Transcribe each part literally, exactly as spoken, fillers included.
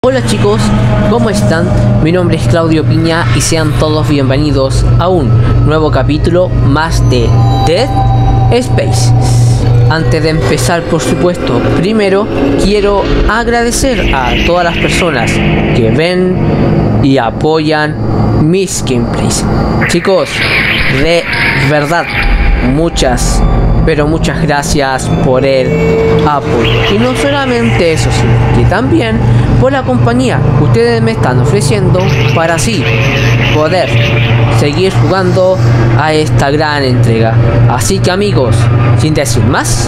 Hola chicos, ¿cómo están? Mi nombre es Claudio Piña y sean todos bienvenidos a un nuevo capítulo más de Dead Space. Antes de empezar, por supuesto, primero quiero agradecer a todas las personas que ven y apoyan mis gameplays. Chicos, de verdad, muchas pero muchas gracias por el apoyo. Y no solamente eso, sino que también por la compañía que ustedes me están ofreciendo para así poder seguir jugando a esta gran entrega. Así que amigos, sin decir más,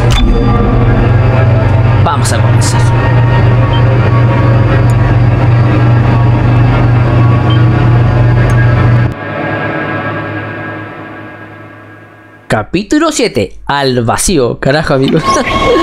vamos a comenzar. Capítulo siete, al vacío. Carajo, amigos. Esto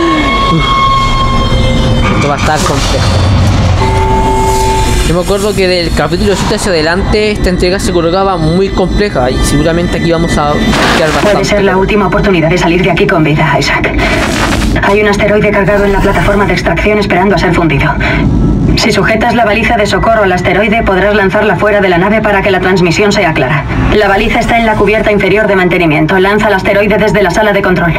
va a estar complejo. Yo me acuerdo que del capítulo siete hacia adelante esta entrega se colocaba muy compleja y seguramente aquí vamos a quedar bastante. Puede ser la última oportunidad de salir de aquí con vida, Isaac. Hay un asteroide cargado en la plataforma de extracción esperando a ser fundido. Si sujetas la baliza de socorro al asteroide, podrás lanzarla fuera de la nave para que la transmisión sea clara. La baliza está en la cubierta inferior de mantenimiento. Lanza el asteroide desde la sala de control.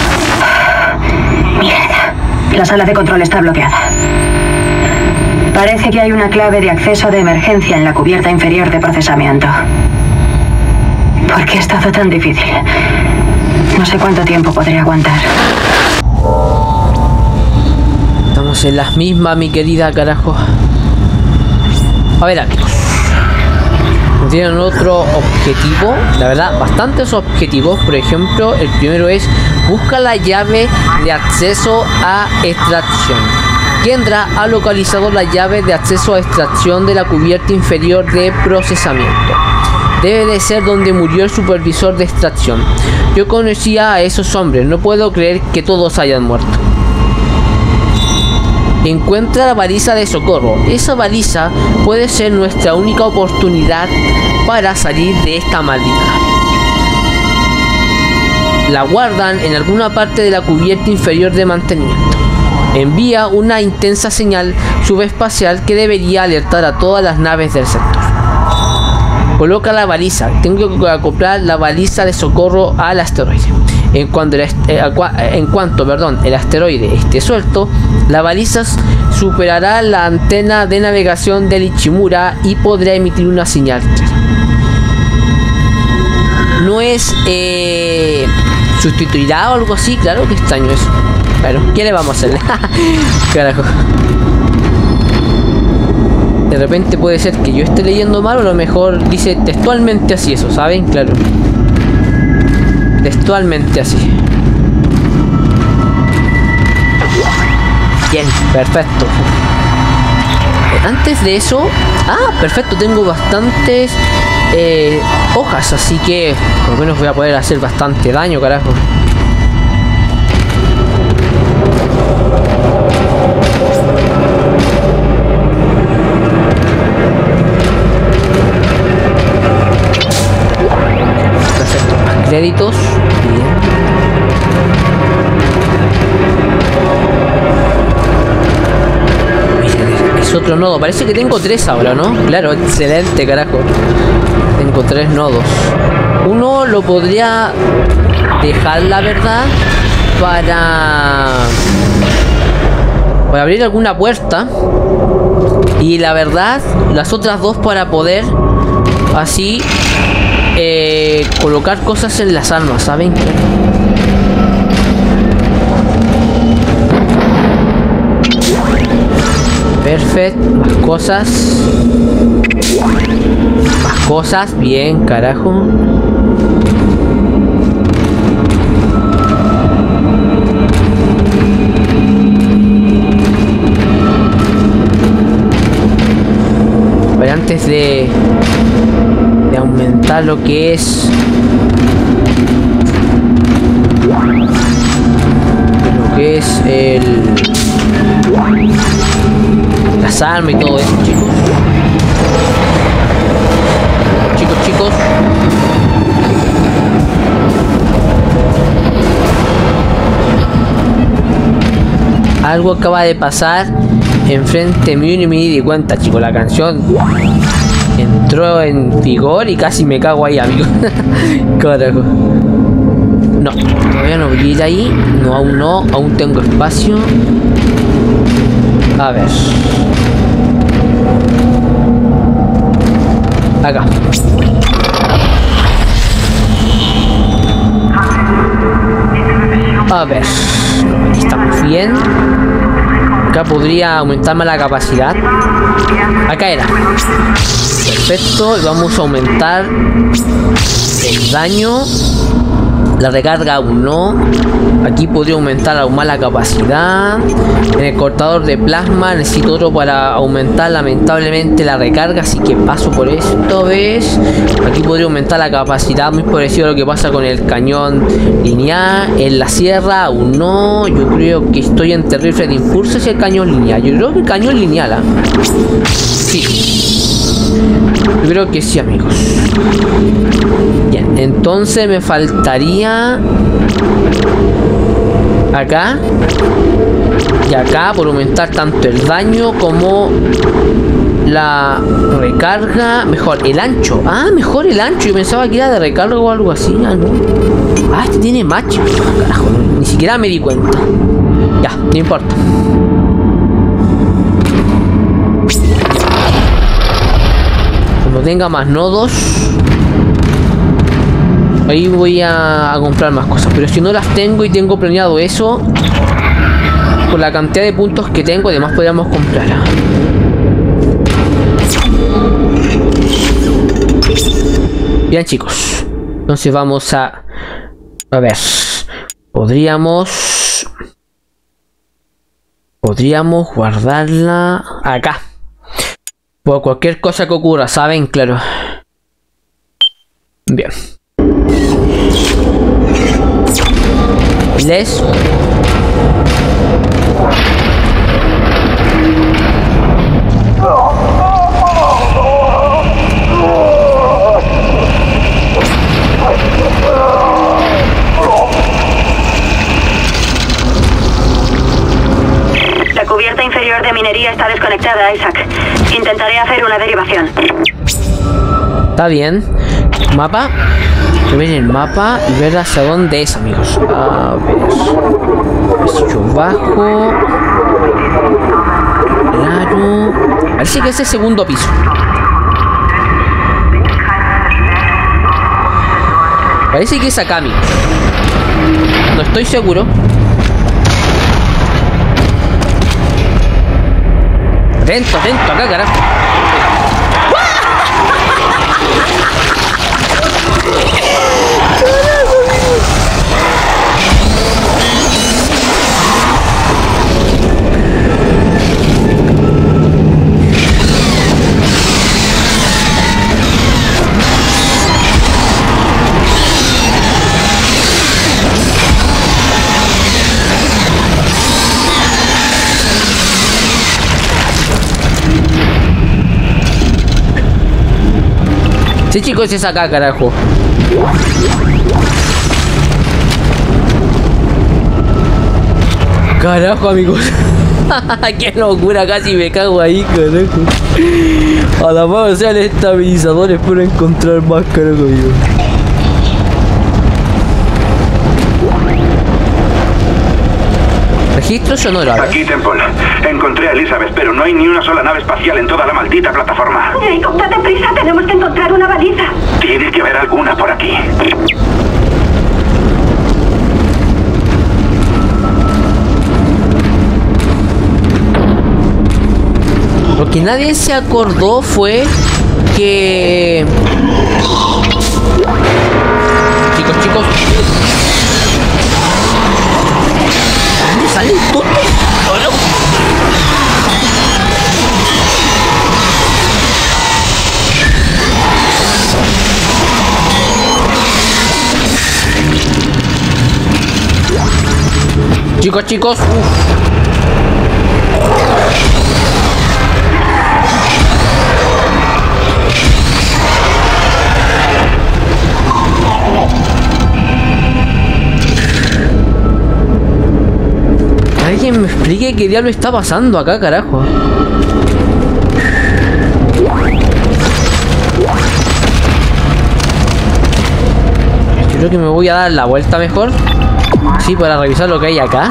Mierda. La sala de control está bloqueada. Parece que hay una clave de acceso de emergencia en la cubierta inferior de procesamiento. ¿Por qué es todo tan difícil? No sé cuánto tiempo podré aguantar. Estamos en las mismas, mi querida, carajo. A ver, amigos, tienen otro objetivo, la verdad, bastantes objetivos. Por ejemplo, el primero es: busca la llave de acceso a extracción. Kendra ha localizado la llave de acceso a extracción de la cubierta inferior de procesamiento. Debe de ser donde murió el supervisor de extracción. Yo conocía a esos hombres, no puedo creer que todos hayan muerto. Encuentra la baliza de socorro. Esa baliza puede ser nuestra única oportunidad para salir de esta maldita nave. La guardan en alguna parte de la cubierta inferior de mantenimiento. Envía una intensa señal subespacial que debería alertar a todas las naves del sector. Coloca la baliza. Tengo que acoplar la baliza de socorro al asteroide. En cuanto, el, eh, en cuanto perdón, el asteroide esté suelto, la baliza superará la antena de navegación del Ichimura y podrá emitir una señal. No es eh, sustituirá o algo así, claro, que extraño eso. Pero, ¿qué le vamos a hacer? Carajo. De repente puede ser que yo esté leyendo mal, o a lo mejor dice textualmente así eso, ¿saben? Claro. Textualmente así. Bien, perfecto. Antes de eso... Ah, perfecto, tengo bastantes eh, hojas, así que por lo menos voy a poder hacer bastante daño, carajo. Créditos. Bien. Es otro nodo. Parece que tengo tres ahora, ¿no? Claro, excelente, carajo. Tengo tres nodos. Uno lo podría dejar, la verdad, para para abrir alguna puerta. Y la verdad, las otras dos para poder así Eh, colocar cosas en las armas, ¿saben? Perfecto, más cosas. Más cosas, bien, carajo. Pero antes de de aumentar lo que es lo que es el las armas y todo eso, chicos chicos chicos algo acaba de pasar enfrente mío y me di cuenta, chicos. La canción entró en vigor y casi me cago ahí, amigo. Carajo. No, todavía no voy a ir ahí. No, aún no, aún tengo espacio. A ver. Acá. A ver. Estamos bien. Acá podría aumentar más la capacidad. Acá era. Perfecto. Y vamos a aumentar el daño. La recarga aún no. Aquí podría aumentar aún más la capacidad. En el cortador de plasma necesito otro para aumentar lamentablemente la recarga, así que paso por esto, ¿ves? Aquí podría aumentar la capacidad, muy parecido a lo que pasa con el cañón lineal. En la sierra aún no. Yo creo que estoy entre rifle de impulso y el cañón lineal. Yo creo que el cañón lineal, ¿eh? Sí. Yo creo que sí, amigos. Bien, entonces me faltaría acá y acá por aumentar tanto el daño como la recarga. Mejor el ancho. Ah, mejor el ancho. Yo pensaba que era de recarga o algo así. Ah, no. Ah, este tiene match. Carajo, no, ni siquiera me di cuenta. Ya, no importa. Cuando tenga más nodos, ahí voy a, a comprar más cosas. Pero si no las tengo y tengo planeado eso, con la cantidad de puntos que tengo, además podríamos comprar. Bien, chicos. Entonces vamos a... A ver. Podríamos... Podríamos guardarla acá. Por cualquier cosa que ocurra, ¿saben? Claro. Bien. Les... La cubierta inferior de minería está desconectada, Isaac. Intentaré hacer una derivación. Está bien. Mapa. Ver el mapa y ver hacia dónde es, amigos. A ver. Yo bajo. Claro. Parece que es el segundo piso. Parece que es acá, amigos. No estoy seguro. Atento, atento, acá, carajo. Sí, chicos, es acá, carajo. Carajo, amigos. Qué locura, casi me cago ahí, carajo. A la mano sea el estabilizador, espero encontrar más, carajo, amigo. Registro sonoro. Aquí, Temple. Encontré a Elizabeth, pero no hay ni una sola nave espacial en toda la maldita plataforma. Jacob, date prisa, tenemos que encontrar una baliza. Tiene que haber alguna por aquí. Lo que nadie se acordó fue que... Chicos, chicos. ¿Dónde sale el tonto? ¡Oh, no! Chicos, chicos. Uf. ¿Alguien me explique qué? ¿Qué diablo está pasando acá, carajo? Yo creo que me voy a dar la vuelta mejor. Sí, para revisar lo que hay acá.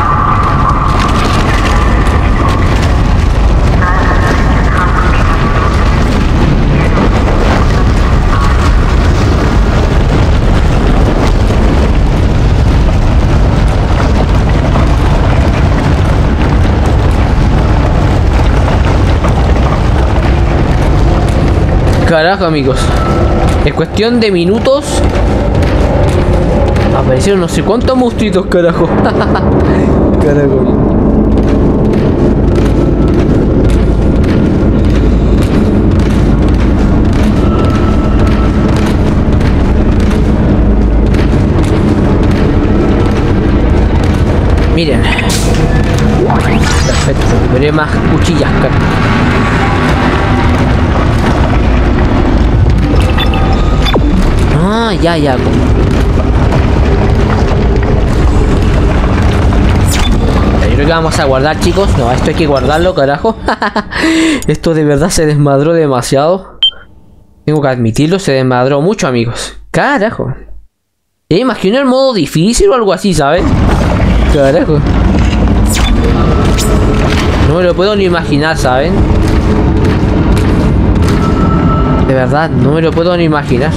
Carajo, amigos. En cuestión de minutos aparecieron no sé cuántos monstruitos, carajo. Carajo. Miren. Perfecto. Veré más cuchillas, carajo. Ah, ya, ya. Yo creo que vamos a guardar, chicos. No, esto hay que guardarlo, carajo. Esto de verdad se desmadró demasiado. Tengo que admitirlo, se desmadró mucho, amigos. Carajo. Ya imagino el modo difícil o algo así, ¿sabes? Carajo. No me lo puedo ni imaginar, ¿saben? De verdad, no me lo puedo ni imaginar.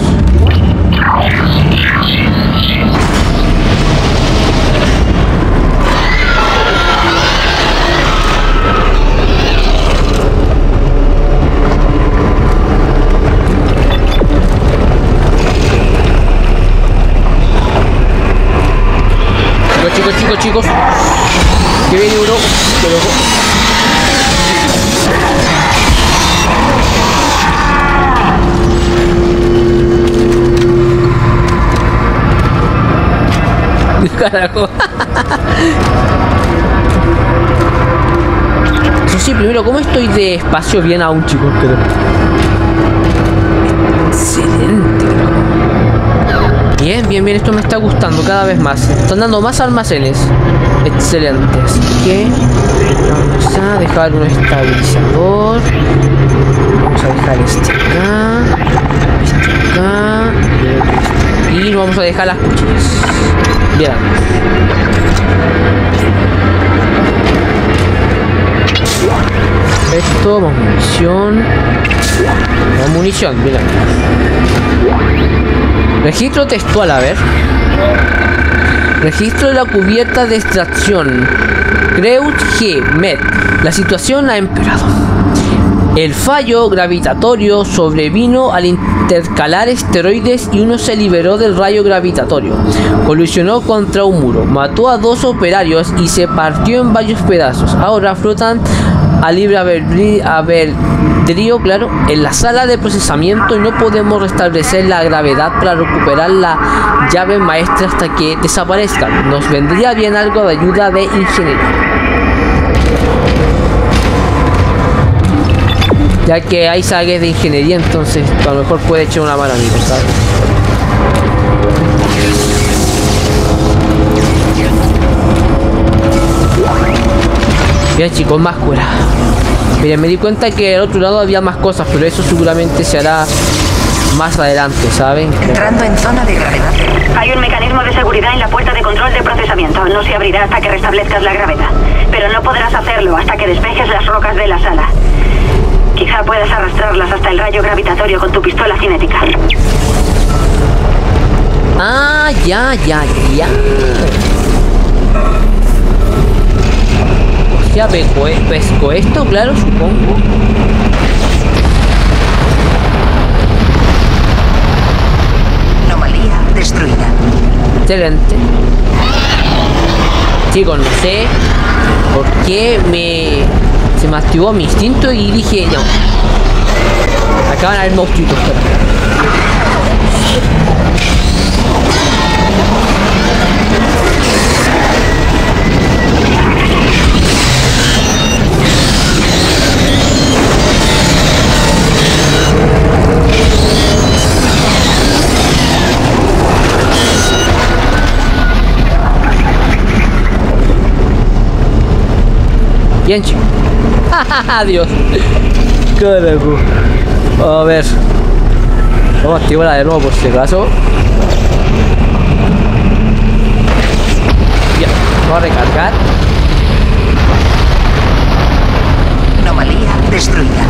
Chicos, chicos, chicos. Que viene uno. Que loco. Carajo. Eso sí, primero, ¿cómo estoy de espacio bien aún, chicos? Creo. Excelente. Bien, bien, bien, esto me está gustando cada vez más. Están dando más almacenes. Excelente. Así que vamos a dejar un estabilizador. Vamos a dejar este acá. Este acá. Y vamos a dejar las cuchillas. Bien. Esto, más munición. Más munición, bien. Registro textual, a ver. Registro de la cubierta de extracción. Creus G. Med. La situación ha empeorado. El fallo gravitatorio sobrevino al intercalar esteroides y uno se liberó del rayo gravitatorio. Colisionó contra un muro, mató a dos operarios y se partió en varios pedazos. Ahora flotan a libre albedrío, claro, en la sala de procesamiento y no podemos restablecer la gravedad para recuperar la llave maestra hasta que desaparezcan. Nos vendría bien algo de ayuda de ingeniería. Ya que hay sagas de ingeniería, entonces a lo mejor puede echar una mano, amigos, ¿sabes? Bien, chicos, más cura. Miren, me di cuenta que al otro lado había más cosas, pero eso seguramente se hará más adelante, ¿saben? Entrando en zona de gravedad. Hay un mecanismo de seguridad en la puerta de control de procesamiento. No se abrirá hasta que restablezcas la gravedad. Pero no podrás hacerlo hasta que despejes las rocas de la sala. Quizá puedas arrastrarlas hasta el rayo gravitatorio con tu pistola cinética. Ah, ya, ya, ya. O sea, pesco, pesco esto, claro, supongo. Anomalía destruida. Excelente. Chicos, no sé por qué me... se me activó mi instinto y dije, no. Acá van a haber monstruitos. Bien, chicos. Adiós. Carajo. A ver. Vamos a activarla de nuevo por si acaso. Ya. Vamos a recargar. Anomalía destruida.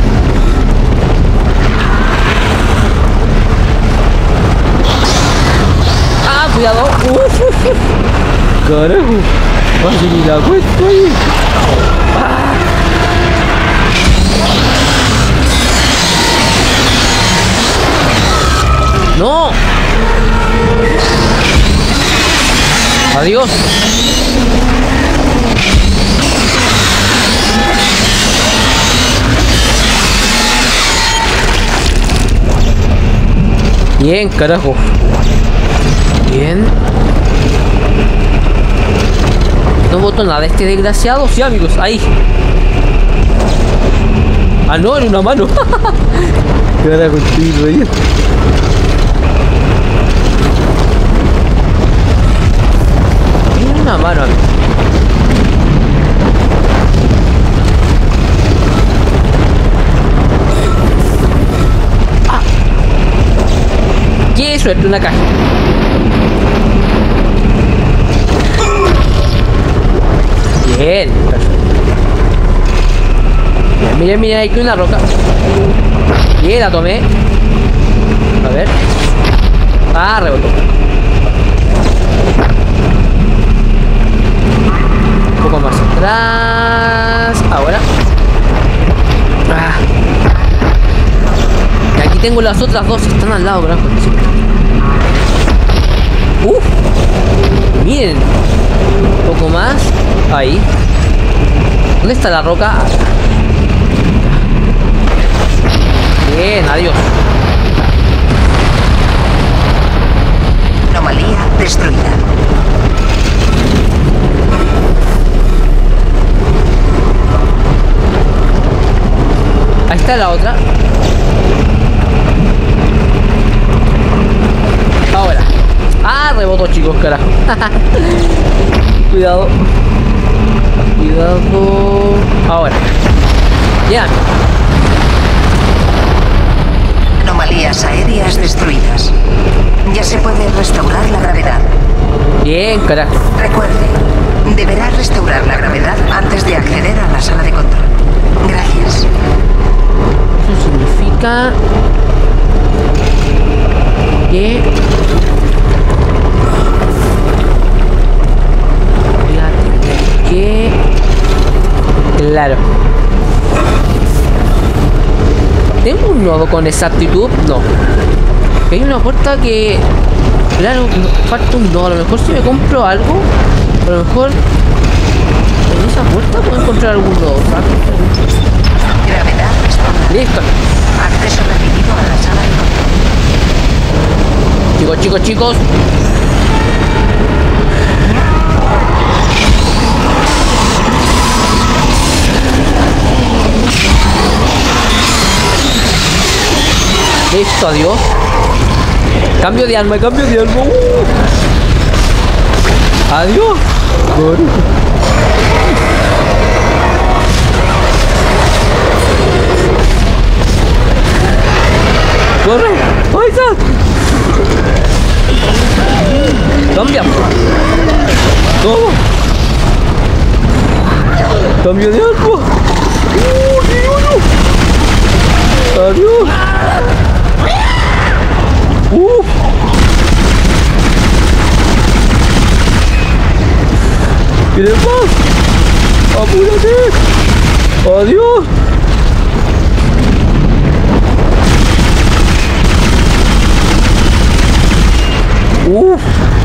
Ah, cuidado. Uf, uf, uf. Carajo. Casi ni la cuento ahí. Ah. No. Adiós. Bien, carajo. Bien. No voto nada este desgraciado. Sí, amigos, ahí. Ah, no, en una mano. Carajo, estoy reído. En una mano, amigo. ¡Qué suerte! Una caja. Bien, perfecto. Bien, miren, miren, hay que una roca. Bien, la tomé. A ver. Ah, rebotó. Un poco más atrás. Ahora. Ah. Y aquí tengo las otras dos, están al lado, ¿verdad? Uf. Miren. Un poco más. Ahí. ¿Dónde está la roca? Bien, adiós. Anomalía destruida. Ahí está la otra. Ahora. Ah, rebotó, chicos, carajo. Cuidado. Cuidado. Ahora. Ya. Anomalías aéreas destruidas. Ya se puede restaurar la gravedad. Bien, carajo. Recuerde, deberá restaurar la gravedad antes de acceder a la sala de control. Gracias. Eso significa que voy a tener que... Claro. ¿Tengo un nodo con exactitud? No. Hay una puerta que... Claro, falta un nodo. A lo mejor si me compro algo, a lo mejor en esa puerta puedo encontrar algún nodo, ¿sabes? Gravedad restaurada. Listo. Acceso recibido a la sala de control. Chicos, chicos, chicos. Listo, adiós. Cambio de arma, cambio de arma. Uh. Adiós. Corre. Ahí está. Cambia. ¿Cómo? Cambio de arma. Uh, adiós. Uh. ¿Quieres más? ¡Apúrate! ¡Adiós! ¡Uf!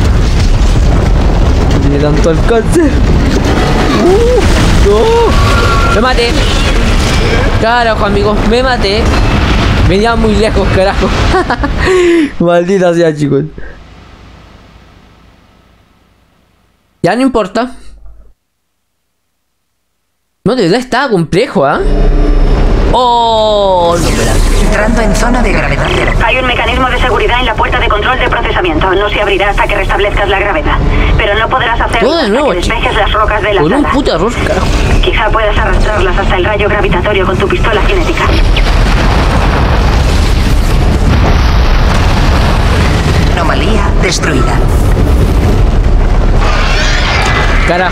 Tiene tanto alcance. ¡Uf! ¡No! ¡Me maté! Carajo, amigos, me maté. Venía muy lejos, carajo. Maldita sea, chicos. Ya no importa. No, de verdad estaba complejo, ¿ah? ¿eh? Oh, no, espera. Entrando en zona de gravedad cero. Hay un mecanismo de seguridad en la puerta de control de procesamiento. No se abrirá hasta que restablezcas la gravedad. Pero no podrás hacerlo Todo de hasta nuevo, que despejes las rocas de la Con un sala. puto error, carajo. Quizá puedas arrastrarlas hasta el rayo gravitatorio con tu pistola cinética. Anomalía destruida. Carajo.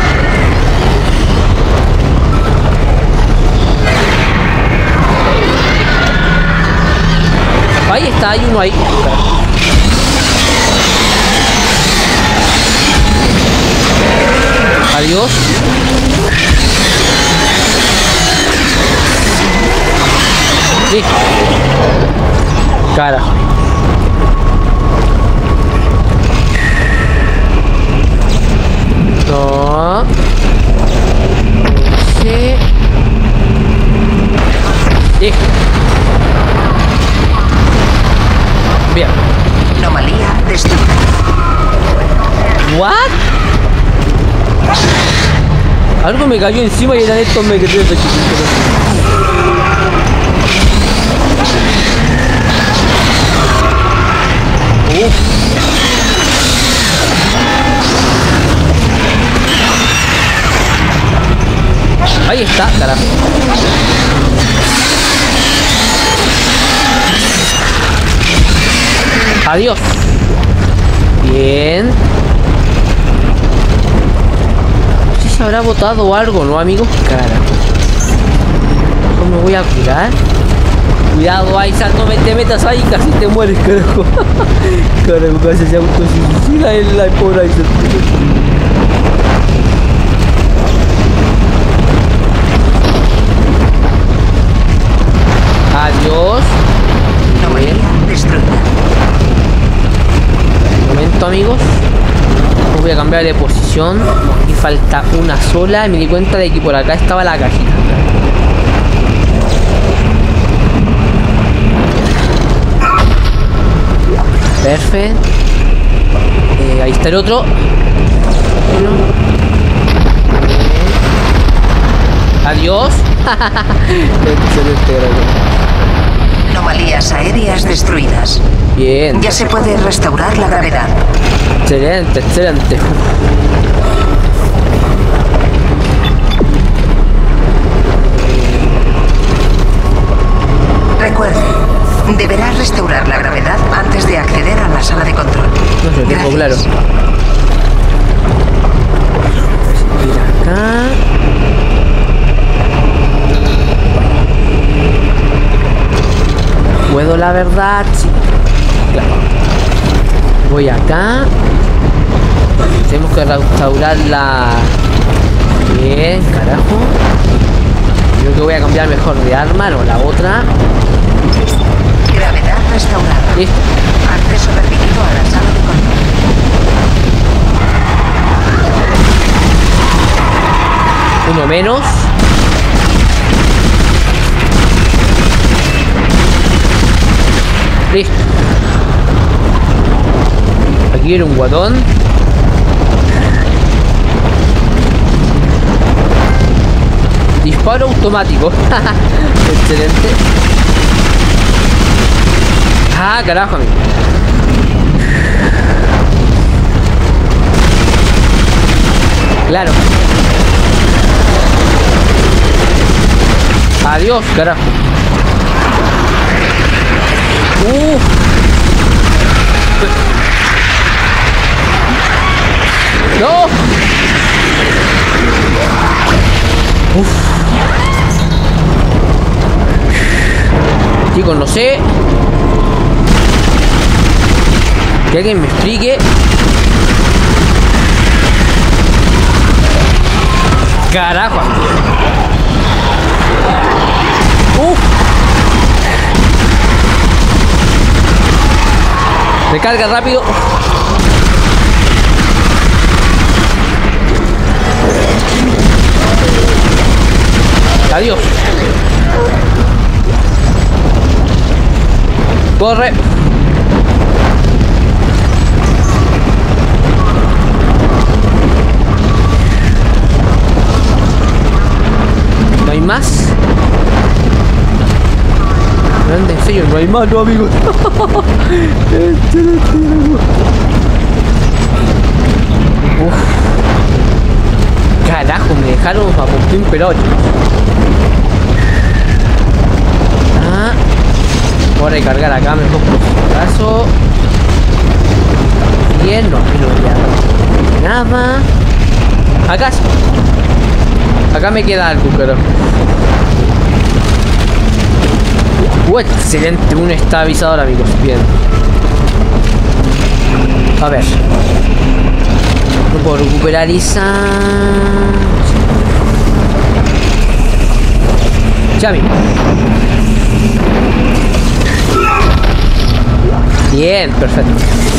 Ahí está, hay uno ahí. Carajo. Adiós. Sí. Carajo. No. Sí. Sí. Bien. Anomalía destruida. What? Algo me cayó encima y eran estos me quedé de Ahí está, carajo. Adiós. Bien. No sé si habrá botado algo, ¿no, amigos? Carajo. ¿Cómo me voy a curar? Cuidado, Isaac, no me te metas ahí, casi te mueres, carajo. Carajo, casi se autosuicida en la pobre Isaac. Adiós. Anomalía destruida. Un momento, amigos. Voy a cambiar de posición. Aquí falta una sola. Y me di cuenta de que por acá estaba la cajita. Perfecto. Eh, ahí está el otro. Bueno. Adiós. Excelente, gracias. Anomalías aéreas destruidas. Bien. Ya se puede restaurar la gravedad. Excelente, excelente. Recuerde, deberá restaurar la gravedad antes de acceder a la sala de control. No sé, tengo claro. Mira acá. ¿Puedo, la verdad? Sí. Claro. Voy acá. Tenemos que restaurar la... Bien, carajo. Creo que voy a cambiar mejor de arma, no la otra. Gravedad restaurada. Listo. Acceso permitido a la sala de control. Uno menos. Listo. Aquí era un guatón. Disparo automático. Excelente. Ah, carajo, amigo. Claro. Adiós, carajo. Uh. No. Uf. Chicos, no sé. Que alguien me explique. Carajo. Uf. Recarga rápido. Adiós. Corre. ¿No hay más? A Anda, en serio, no hay malo, amigos. Uf. Carajo, me dejaron a Pumpín Perocho. Ah. Voy a recargar acá mejor por si acaso. Bien, no, aquí no me queda nada. Acá sí. Acá me queda algo, pero. Uh, excelente, un estabilizador, amigos. Bien. A ver. No puedo recuperar esa. Ya, amigo. Bien, perfecto.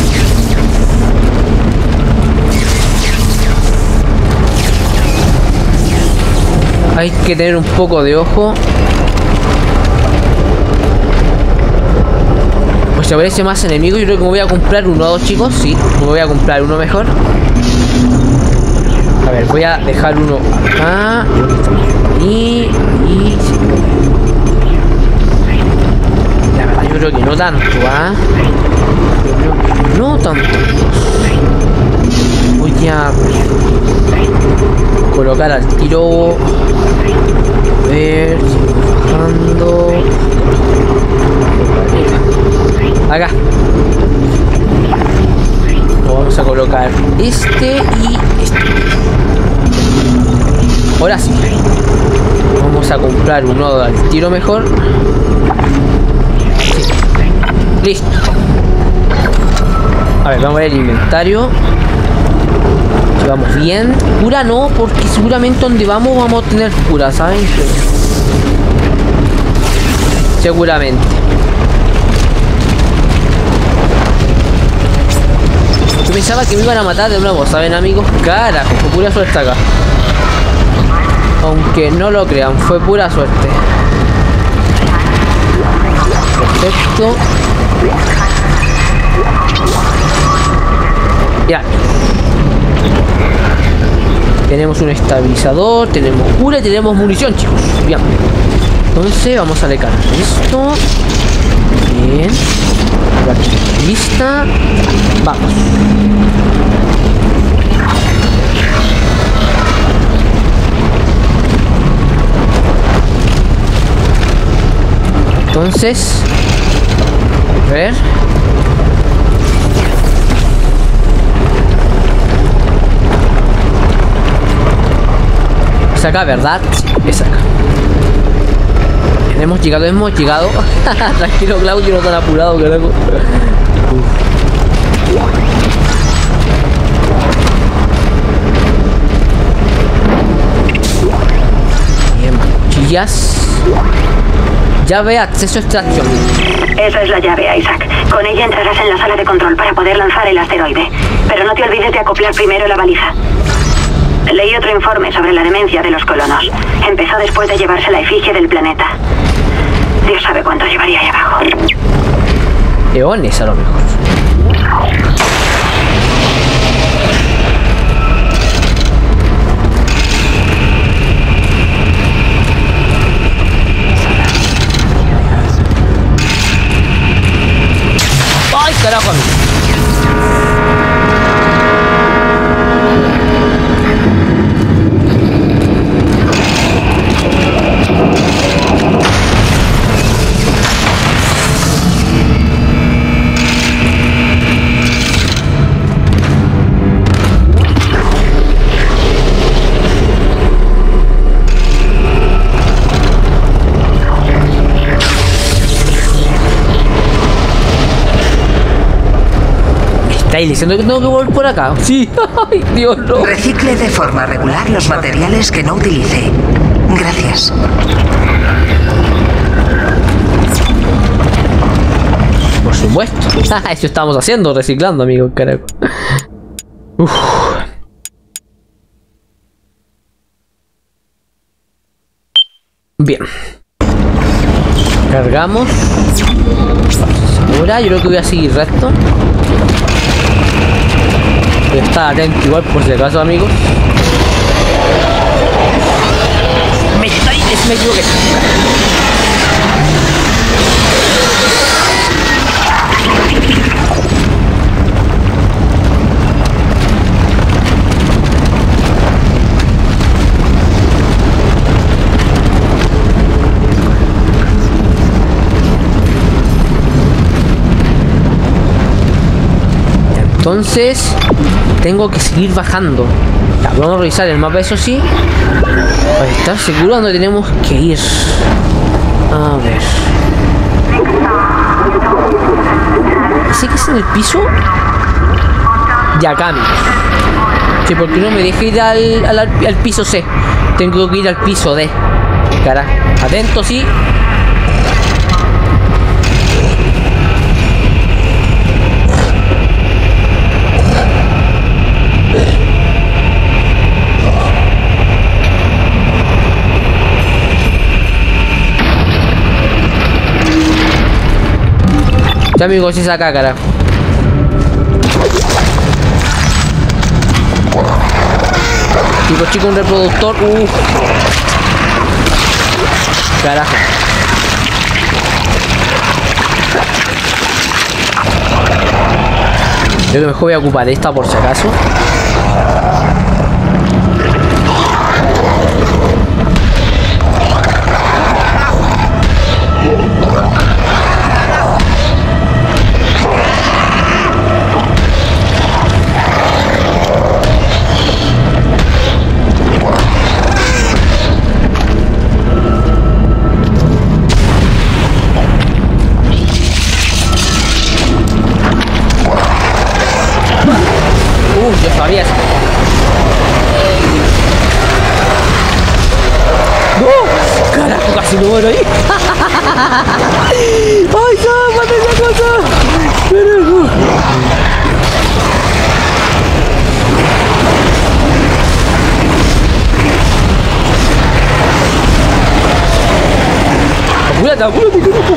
Hay que tener un poco de ojo. Pues se aparece más enemigos. Yo creo que me voy a comprar uno o dos, chicos. Sí, me voy a comprar uno mejor. A ver, voy a dejar uno acá. Y... y... La verdad, yo creo que no tanto, ¿ah? Yo creo que no tanto. Voy a colocar al tiro. A ver, bajando. Acá. Vamos a colocar este y este. Ahora sí. Vamos a comprar uno al tiro mejor. Sí. Listo. A ver, vamos a ver el inventario. Vamos bien. Cura no, porque seguramente donde vamos vamos a tener cura, ¿saben? Seguramente. Yo pensaba que me iban a matar de nuevo, ¿saben, amigos? Carajo, fue pura suerte acá. Aunque no lo crean, fue pura suerte. Perfecto. Ya. Tenemos un estabilizador, tenemos cura y tenemos munición, chicos. Bien. Entonces vamos a recargar esto. Bien. Lista. Vamos. Entonces, a ver. Es acá, ¿verdad? Es acá. Hemos llegado, hemos llegado. Tranquilo, Claudio, no tan apurado, carajo. Bien, cuchillas. Llave acceso extracción. Esa es la llave, Isaac. Con ella entrarás en la sala de control para poder lanzar el asteroide. Pero no te olvides de acoplar primero la baliza. Leí otro informe sobre la demencia de los colonos. Empezó después de llevarse la efigie del planeta. Dios sabe cuánto llevaría ahí abajo. Eones a lo mejor. ¡Ay, carajo! ¿Estáis diciendo que tengo que volver por acá? Sí. Ay, Dios, no. Recicle de forma regular los materiales que no utilice. Gracias. Por supuesto. Eso estamos haciendo, reciclando, amigo, carajo. Uf. Bien. Cargamos. Ahora yo creo que voy a seguir recto. Voy a estar atento igual por si acaso, amigos. Me, ay, me equivoqué. Entonces tengo que seguir bajando. Ya, vamos a revisar el mapa, eso sí, para estar seguro dónde tenemos que ir. A ver. ¿Ese que es en el piso? Ya, Cami. Sí, porque no me deja ir al, al, al piso C. Tengo que ir al piso D. Carajo. Atento, sí. Ya, amigos, es acá, carajo. Tipo chico, un reproductor. Uff. Carajo. Creo que mejor voy a ocupar esta por si acaso. Yo sabía eso. ¡No! ¡Carajo! Casi me muero ahí. ¡Ay, no! ¡Mate esa cosa! ¡Carajo! ¡Apúrate, apúrate, carajo!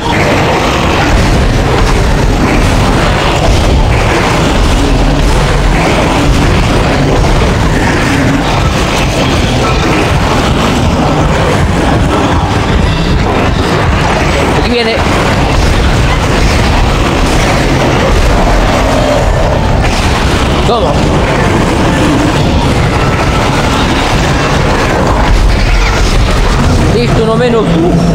Viene. Todo. Listo, no menos.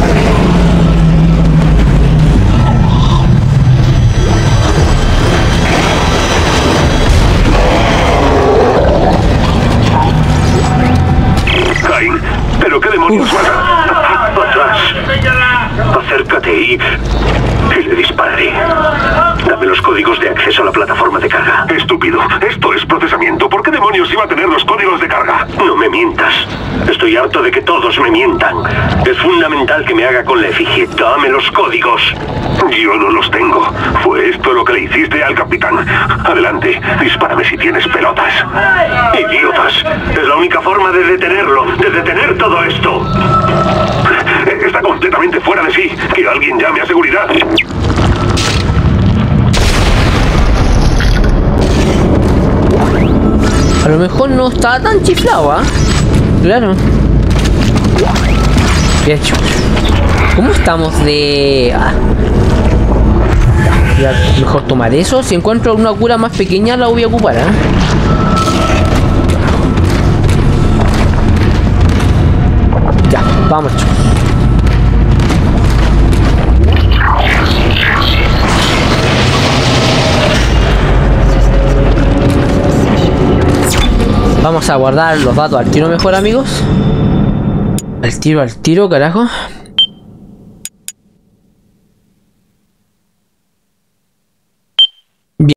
Cain, ¿pero qué demonios van a...? Atrás. Acércate y... y le dispararé. Dame los códigos de acceso a la plataforma de carga. Estúpido, esto es procesamiento. ¿Por qué demonios iba a tener los códigos de carga? No me mientas. Estoy harto de que todos me mientan. Es fundamental que me haga con la efigie. Dame los códigos. Yo no los tengo. ¿Fue esto lo que le hiciste al capitán? Adelante, dispárame si tienes pelotas. ¡Idiotas! Es la única forma de detenerlo, de detener todo esto. Está completamente fuera de sí. Que alguien llame a seguridad. A lo mejor no estaba tan chiflado, ¿ah? ¿eh? Claro. Bien hecho. ¿Cómo estamos de...? Ah. Ya, mejor tomar eso. Si encuentro una cura más pequeña la voy a ocupar, ¿eh? Ya, vamos, chicos. Vamos a guardar los datos al tiro mejor, amigos. Al tiro, al tiro, carajo.